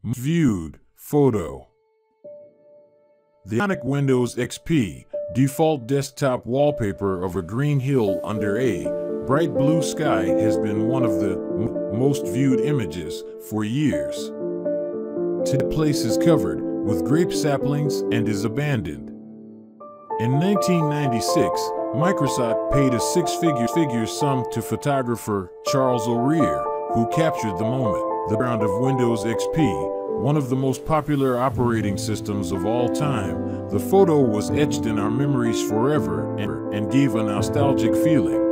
Viewed photo. The iconic Windows XP default desktop wallpaper of a green hill under a bright blue sky has been one of the most viewed images for years. Today, the place is covered with grape saplings and is abandoned. In 1996, Microsoft paid a six-figure sum to photographer Charles O'Rear, who captured the moment. The background of Windows XP, one of the most popular operating systems of all time, the photo was etched in our memories forever and gave a nostalgic feeling.